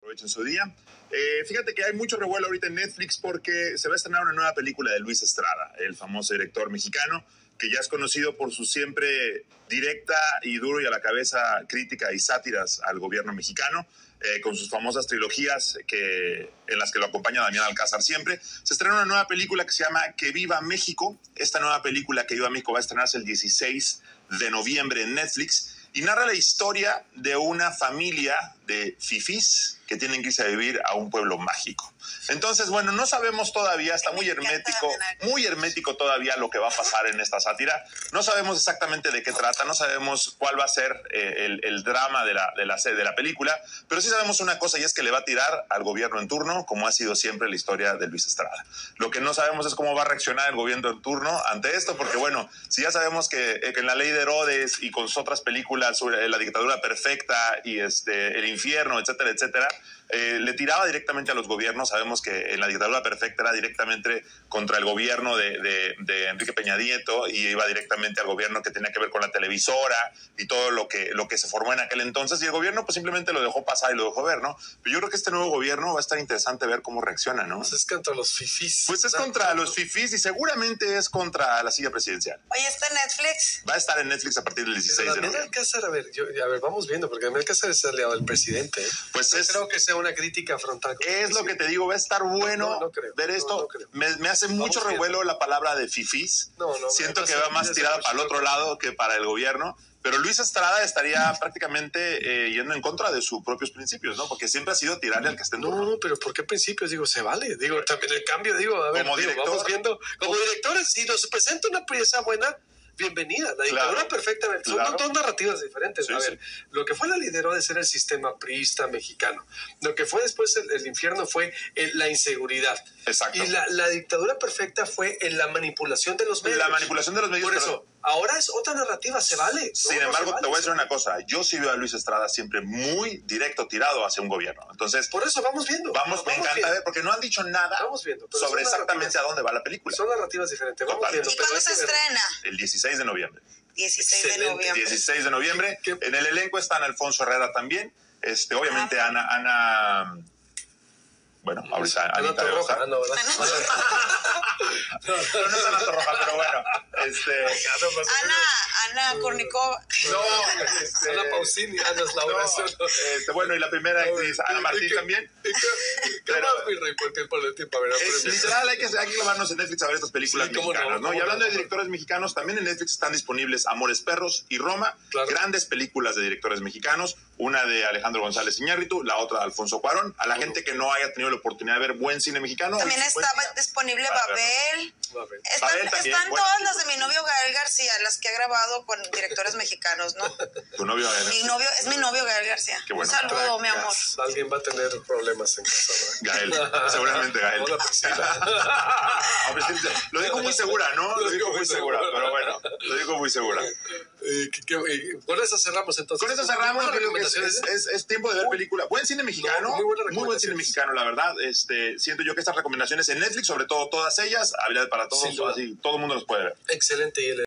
Aprovechen su día. Fíjate que hay mucho revuelo ahorita en Netflix porque se va a estrenar una nueva película de Luis Estrada, el famoso director mexicano, que ya es conocido por su siempre directa y duro y a la cabeza crítica y sátiras al gobierno mexicano, con sus famosas trilogías en las que lo acompaña Damián Alcázar siempre. Se estrena una nueva película que se llama Que Viva México. Esta nueva película, Que Viva México, va a estrenarse el 16 de noviembre en Netflix y narra la historia de una familia de fifís que tienen que irse a vivir a un pueblo mágico. Entonces, bueno, no sabemos todavía, está muy hermético todavía lo que va a pasar en esta sátira. No sabemos exactamente de qué trata, no sabemos cuál va a ser el drama de la película, pero sí sabemos una cosa, y es que le va a tirar al gobierno en turno, como ha sido siempre la historia de Luis Estrada. Lo que no sabemos es cómo va a reaccionar el gobierno en turno ante esto, porque bueno, si ya sabemos que en La Ley de Herodes y con sus otras películas sobre la dictadura perfecta y el infierno, etcétera, etcétera, le tiraba directamente a los gobiernos. Sabemos que en la dictadura perfecta era directamente contra el gobierno de Enrique Peña Nieto, y iba directamente al gobierno que tenía que ver con la televisora y todo lo que se formó en aquel entonces, y el gobierno pues simplemente lo dejó pasar y lo dejó ver, ¿no? Pero yo creo que este nuevo gobierno va a estar interesante ver cómo reacciona, ¿no? Pues es contra los fifís. Pues es contra los fifís y seguramente es contra la silla presidencial. Oye, ¿está en Netflix? Va a estar en Netflix a partir del 16 de noviembre. Damián Alcázar, a ver, vamos viendo, porque Damián Alcázar es aliado del presidente. Pues no creo que sea una crítica frontal. Es lo que te digo, va a estar bueno ver esto. Me hace mucho revuelo la palabra de fifís. Siento que va más tirada para el otro lado que para el gobierno. Pero Luis Estrada estaría prácticamente yendo en contra de sus propios principios, ¿no? Porque siempre ha sido tirarle al que esté en turno. No, pero ¿por qué principios? Digo, se vale. Digo, también el cambio, a ver, vamos viendo. Como directores, si nos presenta una pieza buena, bienvenida. La dictadura perfecta. Son dos narrativas diferentes. Sí, a ver, lo que fue la lideró de ser el sistema priista mexicano. Lo que fue después el infierno fue la inseguridad. Exacto. Y la dictadura perfecta fue la manipulación de los medios. La manipulación de los medios. Por eso, ahora es otra narrativa, se vale. Sin embargo, te voy a decir una cosa. Yo sí veo a Luis Estrada siempre muy directo, tirado hacia un gobierno. Entonces, por eso vamos viendo. Me encanta ver, porque no han dicho nada sobre exactamente a dónde va la película. Son narrativas diferentes. Vamos viendo. ¿Y cuándo se estrena? El 16 de noviembre. 16 de noviembre. 16 de noviembre. En el elenco están Alfonso Herrera también. Obviamente Ana. Bueno, ahorita Ana Torroja. No es Ana Torroja, pero bueno. Ana Kornikova. Ana Pausini. Ana es Laura. Bueno, y la primera actriz, Ana Martín también. ¿Qué más, mi rey? Porque por el tiempo, a ver. Literal, hay que clavarnos en Netflix a ver estas películas mexicanas, ¿no? Y hablando de directores mexicanos, también en Netflix están disponibles Amores Perros y Roma, grandes películas de directores mexicanos, una de Alejandro González Iñárritu, la otra de Alfonso Cuarón. A la gente que no haya tenido la oportunidad de ver buen cine mexicano. También está disponible Babel. Están todas las de mi novio Gael García, las que ha grabado con directores mexicanos, ¿no? ¿Tu novio Gael? Es mi novio Gael García. Qué bueno. Un saludo, mi amor. Alguien va a tener problemas en casa, ¿no? Gael, seguramente Gael. Lo dijo muy segura, ¿no? Lo dijo muy segura, pero bueno, lo dijo muy segura. Con eso cerramos entonces. Con eso cerramos. Creo que es tiempo de ver película. Buen cine mexicano. Muy buen cine mexicano, la verdad. Siento yo que estas recomendaciones en Netflix, sobre todo todas ellas, habilidad para todos, así todo el mundo los puede ver. Excelente.